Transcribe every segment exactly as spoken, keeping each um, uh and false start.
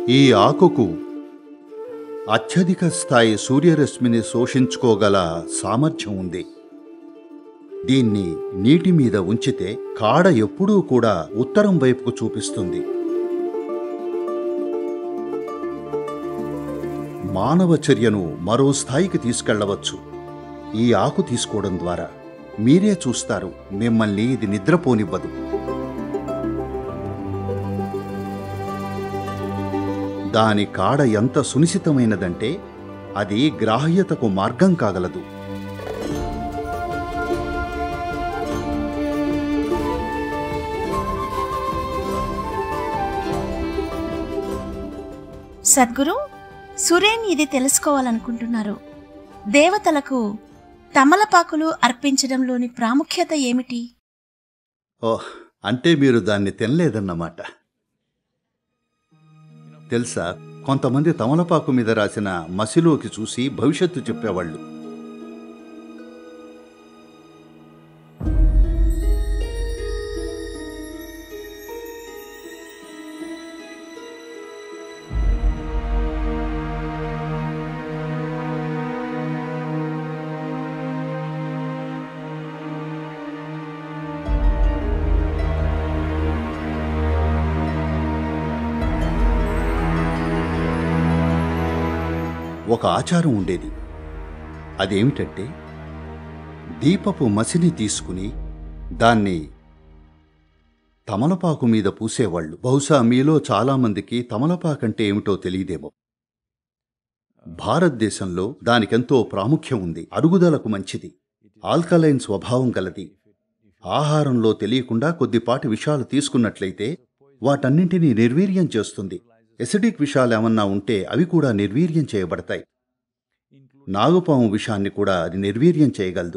ఈ ఆకుకు అత్యధిక స్థాయి సూర్యరశ్మిని శోషించుకోగల సామర్థ్యం ఉంది. దీన్ని నీటి మీద ఉంచితే కాడ ఎప్పుడూ కూడా ఉత్తరం వైపుకు చూపిస్తుంది. మానవ చర్యను మరో స్థాయికి తీసుకెళ్లవచ్చు ఈ ఆకు తీసుకోవడం ద్వారా. మీరే చూస్తారు, మిమ్మల్ని ఇది నిద్రపోనివ్వదు. దాని కాడ ఎంత సునిశితమైనదంటే అది గ్రాహ్యతకు మార్గం కాగలదు. సద్గురు, సురేన్ ఇది తెలుసుకోవాలనుకుంటున్నారు. దేవతలకు తమలపాకులు అర్పించడంలోని ప్రాముఖ్యత ఏమిటి? ఓహ్, అంటే మీరు దాన్ని తినలేదన్నమాట. తెలుసా, కొంతమంది తమలపాకు మీద రాసిన మసిలోకి చూసి భవిష్యత్తు చెప్పేవాళ్ళు. ఒక ఆచారం ఉండేది. అదేమిటంటే, దీపపు మసిని తీసుకుని దాన్ని తమలపాకు మీద పూసేవాళ్ళు. బహుశా మీలో చాలామందికి తమలపాకంటే ఏమిటో తెలియదేమో. భారతదేశంలో దానికెంతో ప్రాముఖ్యం ఉంది. అరుగుదలకు మంచిది, ఆల్కలైన్ స్వభావం గలది. ఆహారంలో తెలియకుండా కొద్దిపాటి విషాలు తీసుకున్నట్లయితే వాటన్నింటినీ నిర్వీర్యం చేస్తుంది. ఎసిడిక్ విషాలు ఏమన్నా ఉంటే అవి కూడా నిర్వీర్యం చేయబడతాయి. నాగుపాము విషాన్ని కూడా అది నిర్వీర్యం చేయగలదు.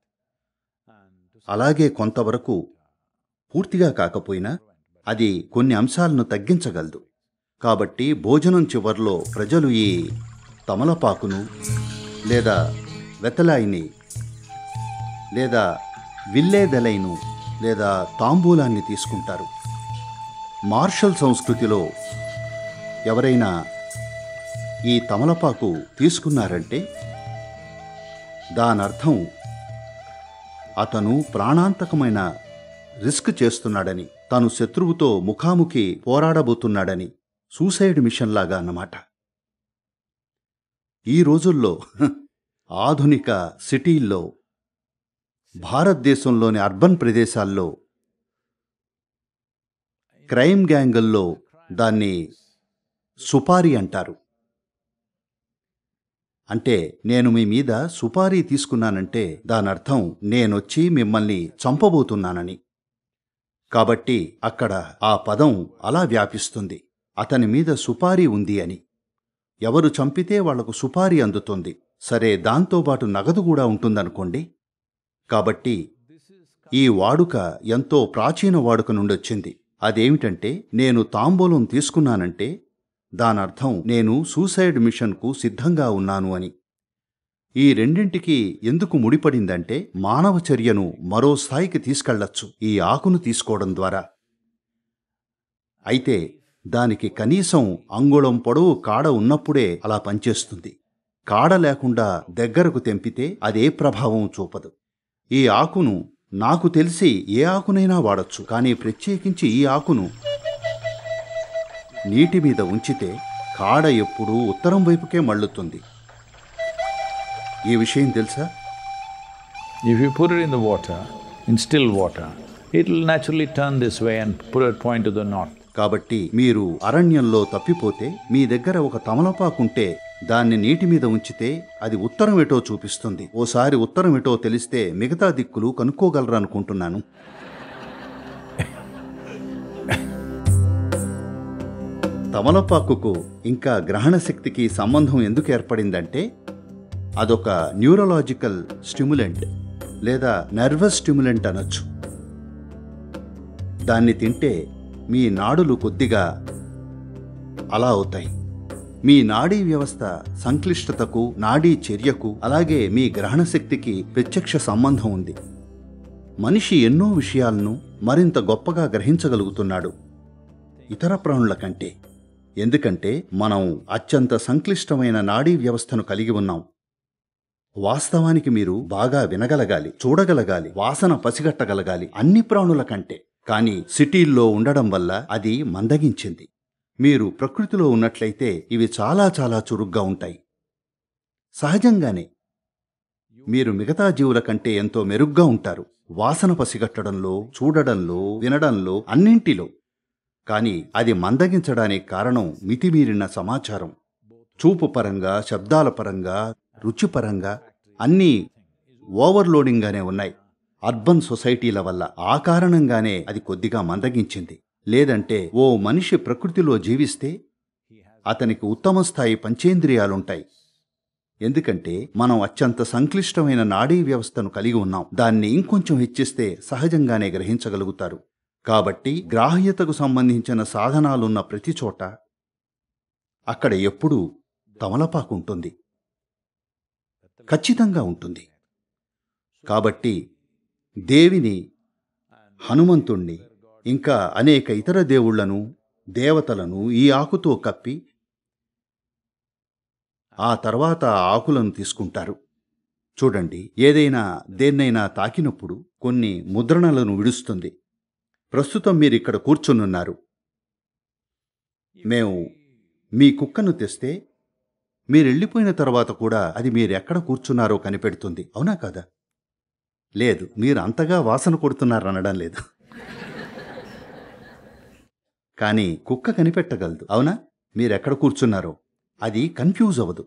అలాగే కొంతవరకు, పూర్తిగా కాకపోయినా, అది కొన్ని అంశాలను తగ్గించగలదు. కాబట్టి భోజనం చివర్లో ప్రజలు ఈ తమలపాకును లేదా వెతలాయిని లేదా విల్లేదెలైను లేదా తాంబూలాన్ని తీసుకుంటారు. మార్షల్ సంస్కృతిలో ఎవరైనా ఈ తమలపాకు తీసుకున్నారంటే దానర్థం అతను ప్రాణాంతకమైన రిస్క్ చేస్తున్నాడని, తను శత్రువుతో ముఖాముఖి పోరాడబోతున్నాడని, సూసైడ్ మిషన్ లాగా అన్నమాట. ఈ రోజుల్లో ఆధునిక సిటీల్లో, భారతదేశంలోని అర్బన్ ప్రదేశాల్లో, క్రైమ్ గ్యాంగుల్లో దాన్ని సుపారీ అంటారు. అంటే నేను మీ మీద సుపారీ తీసుకున్నానంటే దానర్థం నేనొచ్చి మిమ్మల్ని చంపబోతున్నానని. కాబట్టి అక్కడ ఆ పదం అలా వ్యాపిస్తుంది, అతని మీద సుపారీ ఉంది అని. ఎవరు చంపితే వాళ్లకు సుపారీ అందుతుంది. సరే, దాంతోపాటు నగదు కూడా ఉంటుందనుకోండి. కాబట్టి ఈ వాడుక ఎంతో ప్రాచీన వాడుక నుండొచ్చింది. అదేమిటంటే, నేను తాంబూలం తీసుకున్నానంటే దానర్థం నేను సూసైడ్ మిషన్కు సిద్ధంగా ఉన్నాను అని. ఈ రెండింటికి ఎందుకు ముడిపడిందంటే, మానవ చర్యను మరో స్థాయికి తీసుకెళ్లొచ్చు ఈ ఆకును తీసుకోవడం ద్వారా. అయితే దానికి కనీసం అంగుళం పొడవు కాడ ఉన్నప్పుడే అలా పనిచేస్తుంది. కాడ లేకుండా దగ్గరకు తెంపితే అదే ప్రభావం చూపదు. ఈ ఆకును నాకు తెలిసి ఏ ఆకునైనా వాడచ్చు, కానీ ప్రత్యేకించి ఈ ఆకును నీటి మీద ఉంచితే కాడ ఎప్పుడూ ఉత్తరం వైపుకే మళ్ళుతుంది. ఈ విషయం తెలుసా? If you put it in the water, in still water, it will naturally turn this way and put it point to the north. కాబట్టి మీరు అరణ్యంలో తప్పిపోతే మీ దగ్గర ఒక తమలపాకుంటే దాన్ని నీటి మీద ఉంచితే అది ఉత్తరం ఎటో చూపిస్తుంది. ఓసారి ఉత్తరం ఎటో తెలిస్తే మిగతా దిక్కులు కనుక్కోగలరనుకుంటున్నాను. తమలపాకుకు ఇంకా గ్రహణ శక్తికి సంబంధం ఎందుకు ఏర్పడిందంటే, అదొక న్యూరలాజికల్ స్టిమ్యులెంట్ లేదా నర్వస్ స్టిమ్యులెంట్ అనొచ్చు. దాన్ని తింటే మీ నాడులు కొద్దిగా అలా అవుతాయి. మీ నాడీ వ్యవస్థ సంక్లిష్టతకు, నాడీ చర్యకు, అలాగే మీ గ్రహణ శక్తికి ప్రత్యక్ష సంబంధం ఉంది. మనిషి ఎన్నో విషయాలను మరింత గొప్పగా గ్రహించగలుగుతున్నాడు ఇతర ప్రాణుల కంటే. ఎందుకంటే మనం అత్యంత సంక్లిష్టమైన నాడీ వ్యవస్థను కలిగి ఉన్నాం. వాస్తవానికి మీరు బాగా వినగలగాలి, చూడగలగాలి, వాసన పసిగట్టగలగాలి అన్ని ప్రాణుల కంటే. కానీ సిటీల్లో ఉండడం వల్ల అది మందగించింది. మీరు ప్రకృతిలో ఉన్నట్లయితే ఇవి చాలా చాలా చురుగ్గా ఉంటాయి. సహజంగానే మీరు మిగతా జీవుల కంటే ఎంతో మెరుగ్గా ఉంటారు, వాసన పసిగట్టడంలో, చూడడంలో, వినడంలో, అన్నింటిలో. కానీ అది మందగించడానికి కారణం మితిమీరిన సమాచారం. చూపు పరంగా, శబ్దాల పరంగా, రుచిపరంగా అన్నీ ఓవర్లోడింగ్గానే ఉన్నాయి. అర్బన్ సొసైటీల వల్ల ఆ కారణంగానే అది కొద్దిగా మందగించింది. లేదంటే ఓ మనిషి ప్రకృతిలో జీవిస్తే అతనికి ఉత్తమ స్థాయి పంచేంద్రియాలుంటాయి. ఎందుకంటే మనం అత్యంత సంక్లిష్టమైన నాడీ వ్యవస్థను కలిగి ఉన్నాం. దాన్ని ఇంకొంచెం హెచ్చిస్తే సహజంగానే గ్రహించగలుగుతారు. కాబట్టి గ్రాహ్యతకు సంబంధించిన సాధనాలున్న ప్రతి చోట అక్కడ ఎప్పుడూ తమలపాకుంటుంది, ఖచ్చితంగా ఉంటుంది. కాబట్టి దేవిని, హనుమంతుణ్ణి, ఇంకా అనేక ఇతర దేవుళ్లను, దేవతలను ఈ ఆకుతో కప్పి ఆ తర్వాత ఆ ఆకులను తీసుకుంటారు. చూడండి, ఏదైనా దేన్నైనా తాకినప్పుడు కొన్ని ముద్రణలను విడుస్తుంది. ప్రస్తుతం మీరిక్కడ కూర్చునున్నారు. మేము మీ కుక్కను తెస్తే మీరెళ్ళిపోయిన తర్వాత కూడా అది మీరెక్కడ కూర్చున్నారో కనిపెడుతుంది, అవునా కదా? లేదు, మీరు అంతగా వాసన కొడుతున్నారనడం లేదు. కానీ కుక్క కనిపెట్టగలదు, అవునా? మీరెక్కడ కూర్చున్నారో. అది కన్ఫ్యూజ్ అవ్వదు.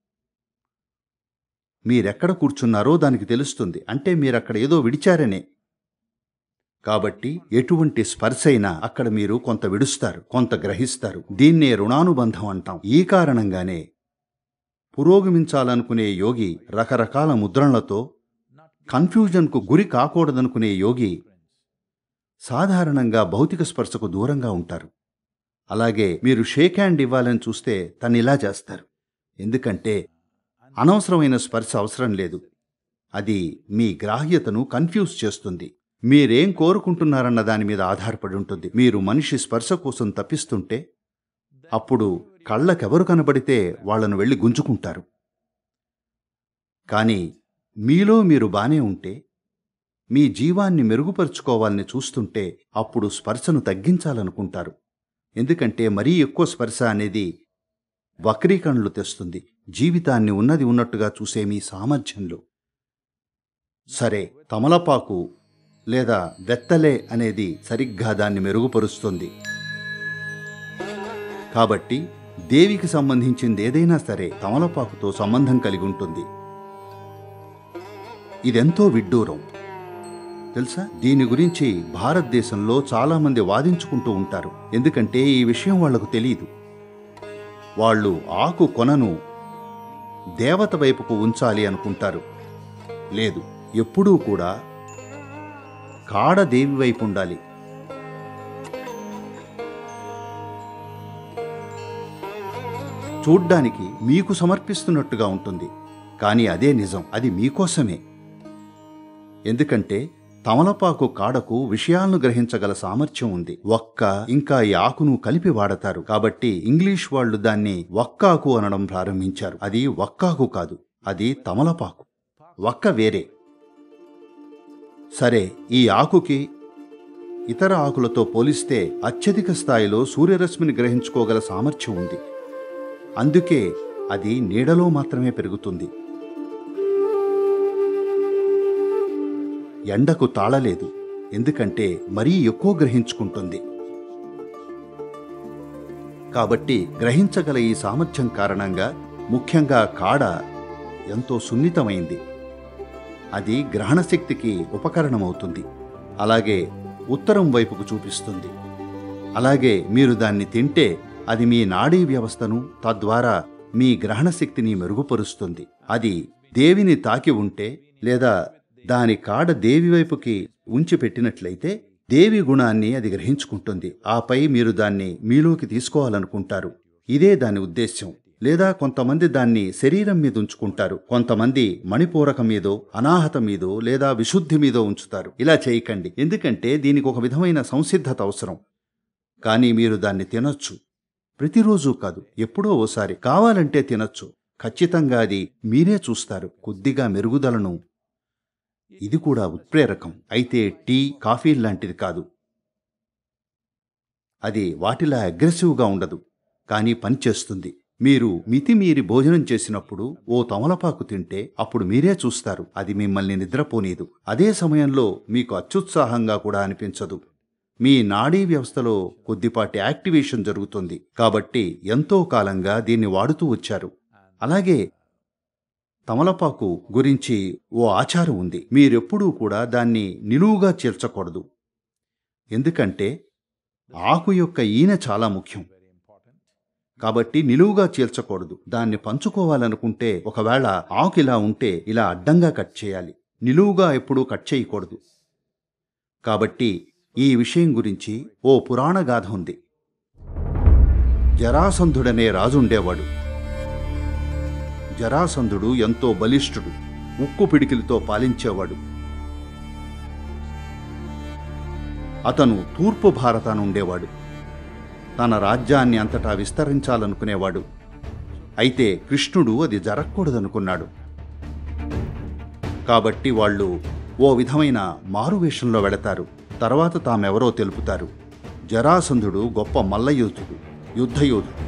మీరెక్కడ కూర్చున్నారో దానికి తెలుస్తుంది. అంటే మీరక్కడ ఏదో విడిచారనే. కాబట్టి ఎటువంటి స్పర్శైనా అక్కడ మీరు కొంత విడుస్తారు, కొంత గ్రహిస్తారు. దీన్నే రుణానుబంధం అంటాం. ఈ కారణంగానే పురోగమించాలనుకునే యోగి రకరకాల ముద్రణలతో, కన్ఫ్యూజన్కు గురి కాకూడదనుకునే యోగి సాధారణంగా భౌతిక స్పర్శకు దూరంగా ఉంటారు. అలాగే మీరు షేక్ హ్యాండ్ ఇవ్వాలని చూస్తే తను ఇలా చేస్తారు. ఎందుకంటే అనవసరమైన స్పర్శ అవసరం లేదు. అది మీ గ్రాహ్యతను కన్ఫ్యూజ్ చేస్తుంది. మీరేం కోరుకుంటున్నారన్న దాని మీద ఆధారపడి ఉంటుంది. మీరు మనిషి స్పర్శ కోసం తప్పిస్తుంటే అప్పుడు కళ్ళకెవరు కనబడితే వాళ్లను వెళ్ళి గుంజుకుంటారు. కానీ మీలో మీరు బానే ఉంటే, మీ జీవాన్ని మెరుగుపరుచుకోవాలని చూస్తుంటే అప్పుడు స్పర్శను తగ్గించాలనుకుంటారు. ఎందుకంటే మరీ ఎక్కువ స్పర్శ అనేది వక్రీకరణలు తెస్తుంది జీవితాన్ని ఉన్నది ఉన్నట్టుగా చూసే మీ సామర్థ్యంలో. సరే, తమలపాకు లేదా వెత్తలే అనేది సరిగ్గా దాన్ని మెరుగుపరుస్తుంది. కాబట్టి దేవికి సంబంధించింది ఏదైనా సరే తమలపాకుతో సంబంధం కలిగి ఉంటుంది. ఇదెంతో విడ్డూరం తెలుసా? దీని గురించి భారతదేశంలో చాలామంది వాదించుకుంటూ ఉంటారు. ఎందుకంటే ఈ విషయం వాళ్లకు తెలియదు. వాళ్ళు ఆకు కొనను దేవత వైపుకు ఉంచాలి అనుకుంటారు. లేదు, ఎప్పుడూ కూడా కాడ దేవి వైపు ఉండాలి. చూడ్డానికి మీకు సమర్పిస్తున్నట్టుగా ఉంటుంది, కానీ అదే నిజం. అది మీకోసమే. ఎందుకంటే తమలపాకు కాడకు విషయాలను గ్రహించగల సామర్థ్యం ఉంది. ఒక్క ఇంకా ఈ ఆకును కలిపి వాడతారు. కాబట్టి ఇంగ్లీష్ వాళ్ళు దాన్ని వక్కాకు అనడం ప్రారంభించారు. అది వక్కాకు కాదు, అది తమలపాకు. వక్క వేరే. సరే, ఈ ఆకుకి ఇతర ఆకులతో పోలిస్తే అత్యధిక స్థాయిలో సూర్యరశ్మిని గ్రహించుకోగల సామర్థ్యం ఉంది. అందుకే అది నీడలో మాత్రమే పెరుగుతుంది. ఎండకు తాళలేదు, ఎందుకంటే మరీ ఎక్కువ గ్రహించుకుంటుంది. కాబట్టి గ్రహించగల ఈ సామర్థ్యం కారణంగా ముఖ్యంగా కాడ ఎంతో సున్నితమైంది. అది గ్రహణశక్తికి ఉపకరణమవుతుంది. అలాగే ఉత్తరం వైపుకు చూపిస్తుంది. అలాగే మీరు దాన్ని తింటే అది మీ నాడీ వ్యవస్థను, తద్వారా మీ గ్రహణశక్తిని మెరుగుపరుస్తుంది. అది దేవిని తాకి ఉంటే లేదా దాని కాడ దేవి వైపుకి ఉంచి పెట్టినట్లయితే దేవి గుణాన్ని అది గ్రహించుకుంటుంది. ఆపై మీరు దాన్ని మీలోకి తీసుకోవాలనుకుంటారు. ఇదే దాని ఉద్దేశ్యం. లేదా కొంతమంది దాన్ని శరీరం మీద ఉంచుకుంటారు, కొంతమంది మణిపూరకం మీదో, అనాహత మీదో లేదా విశుద్ధి మీదో ఉంచుతారు. ఇలా చేయకండి, ఎందుకంటే దీనికి ఒక విధమైన సంసిద్ధత అవసరం. కానీ మీరు దాన్ని తినొచ్చు. ప్రతిరోజూ కాదు, ఎప్పుడో ఓసారి కావాలంటే తినొచ్చు. ఖచ్చితంగా అది మీరే చూస్తారు కొద్దిగా మెరుగుదలను. ఇది కూడా ఉత్ప్రేరకం, అయితే టీ కాఫీ లాంటిది కాదు. అది వాటిలా అగ్రెసివ్గా ఉండదు, కానీ పనిచేస్తుంది. మీరు మితిమీరి భోజనం చేసినప్పుడు ఓ తమలపాకు తింటే అప్పుడు మీరే చూస్తారు అది మిమ్మల్ని నిద్రపోనీదు. అదే సమయంలో మీకు అత్యుత్సాహంగా కూడా అనిపించదు. మీ నాడీ వ్యవస్థలో కొద్దిపాటి యాక్టివేషన్ జరుగుతుంది. కాబట్టి ఎంతో కాలంగా దీన్ని వాడుతూ వచ్చారు. అలాగే తమలపాకు గురించి ఓ ఆచారం ఉంది. మీరెప్పుడూ కూడా దాన్ని నిలువుగా చీల్చకూడదు, ఎందుకంటే ఆకు యొక్క ఈనె చాలా ముఖ్యం. కాబట్టి నిలువుగా చీల్చకూడదు. దాన్ని పంచుకోవాలనుకుంటే ఒకవేళ ఆకు ఇలా ఉంటే ఇలా అడ్డంగా కట్ చేయాలి, నిలువుగా ఎప్పుడూ కట్ చేయకూడదు. కాబట్టి ఈ విషయం గురించి ఓ పురాణ గాథ ఉంది. జరాసంధుడనే రాజుండేవాడు. జరాసంధుడు ఎంతో బలిష్ఠుడు, ఉక్కు పిడికిలతో పాలించేవాడు. అతను తూర్పు భారతానుండేవాడు. తన రాజ్యాన్ని అంతటా విస్తరించాలనుకునేవాడు. అయితే కృష్ణుడు అది జరగకూడదనుకున్నాడు. కాబట్టి వాళ్ళు ఓ విధమైన మారువేషంలో వెళతారు. తర్వాత తామెవరో తెలుపుతారు. జరాసంధుడు గొప్ప మల్లయోధుడు, యుద్ధయోధుడు.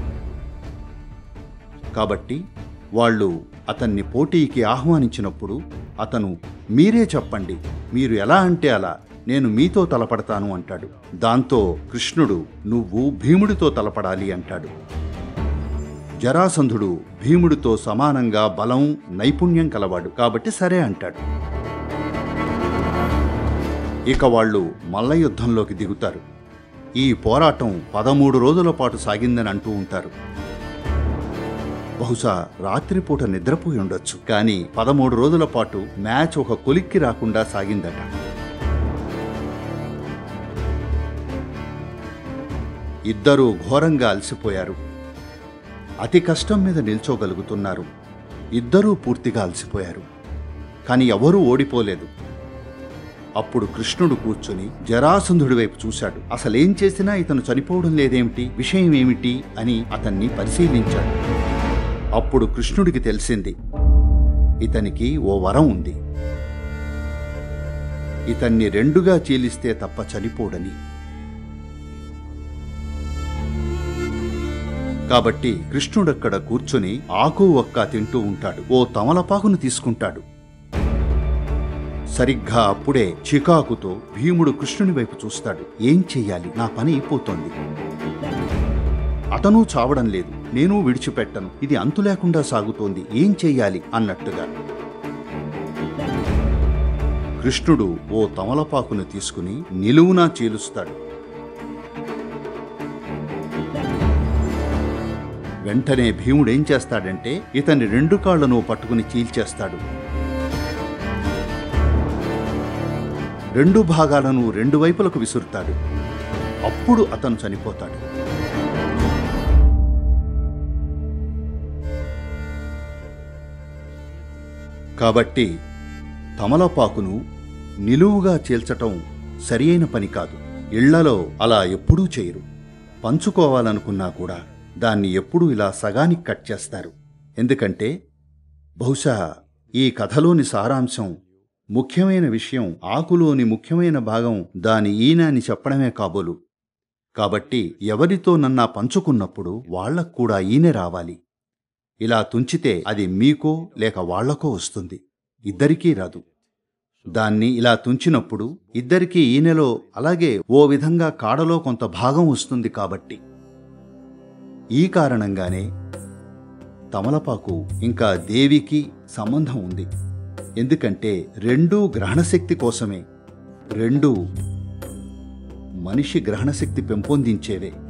కాబట్టి వాళ్ళు అతన్ని పోటీకి ఆహ్వానించినప్పుడు అతను మీరే చెప్పండి, మీరు ఎలా అంటే అలా, నేను మీతో తలపడతాను అంటాడు. దాంతో కృష్ణుడు నువ్వు భీముడితో తలపడాలి అంటాడు. జరాసంధుడు భీముడితో సమానంగా బలం నైపుణ్యం కలవాడు, కాబట్టి సరే అంటాడు. ఇక వాళ్ళు మల్లయుద్ధంలోకి దిగుతారు. ఈ పోరాటం పదమూడు రోజుల పాటు సాగిందని అంటూ ఉంటారు. బహుశా రాత్రిపూట నిద్రపోయి ఉండొచ్చు, కానీ పదమూడు రోజుల పాటు మ్యాచ్ ఒక కొలిక్కి రాకుండా సాగిందట. ఇద్దరూ ఘోరంగా అలసిపోయారు. అతి కష్టం మీద నిల్చోగలుగుతున్నారు. ఇద్దరూ పూర్తిగా అలసిపోయారు, కానీ ఎవరూ ఓడిపోలేదు. అప్పుడు కృష్ణుడు కూర్చుని జరాసంధుడి వైపు చూశాడు. అసలేం చేసినా ఇతను చనిపోవడం లేదేమిటి, విషయం ఏమిటి అని అతన్ని పరిశీలించాడు. అప్పుడు కృష్ణుడికి తెలిసింది, ఇతనికి ఓ వరం ఉంది. ఇతన్ని రెండుగా చీలిస్తే తప్ప చనిపోడని. కాబట్టి కృష్ణుడక్కడ కూర్చుని ఆకు ఒక్క తింటూ ఉంటాడు. ఓ తమలపాకును తీసుకుంటాడు. సరిగ్గా అప్పుడే చికాకుతో భీముడు కృష్ణుని వైపు చూస్తాడు. ఏం చెయ్యాలి, నా పని అయిపోతోంది. అతను చావడం లేదు, నేను విడిచిపెట్టను, ఇది అంతు లేకుండా సాగుతోంది, ఏం చెయ్యాలి అన్నట్టుగా. కృష్ణుడు ఓ తమలపాకును తీసుకుని నిలువునా చీలుస్తాడు. వెంటనే భీముడేం చేస్తాడంటే ఇతని రెండు కాళ్లను పట్టుకుని చీల్చేస్తాడు. రెండు భాగాలను రెండు వైపులకు విసురుతాడు. అప్పుడు అతను చనిపోతాడు. కాబట్టి తమలపాకును నిలువుగా చీల్చటం సరియైన పని కాదు. ఇళ్లలో అలా ఎప్పుడూ చేయరు. పంచుకోవాలనుకున్నా కూడా దాన్ని ఎప్పుడూ ఇలా సగానికి కట్ చేస్తారు. ఎందుకంటే బహుశా ఈ కథలోని సారాంశం, ముఖ్యమైన విషయం ఆకులోని ముఖ్యమైన భాగం దాని ఈనె అని చెప్పడమే కాబోలు. కాబట్టి ఎవరితో నన్నా పంచుకున్నప్పుడు వాళ్లకు కూడా ఈనె రావాలి. ఇలా తుంచితే అది మీకో లేక వాళ్లకో వస్తుంది, ఇద్దరికీ రాదు. దాన్ని ఇలా తుంచినప్పుడు ఇద్దరికీ ఈనెలో అలాగే ఓ విధంగా కాడలో కొంత భాగం వస్తుంది. కాబట్టి ఈ కారణంగానే తమలపాకు ఇంకా దేవికి సంబంధం ఉంది. ఎందుకంటే రెండూ గ్రహణశక్తి కోసమే, రెండూ మనిషి గ్రహణశక్తి పెంపొందించేవే.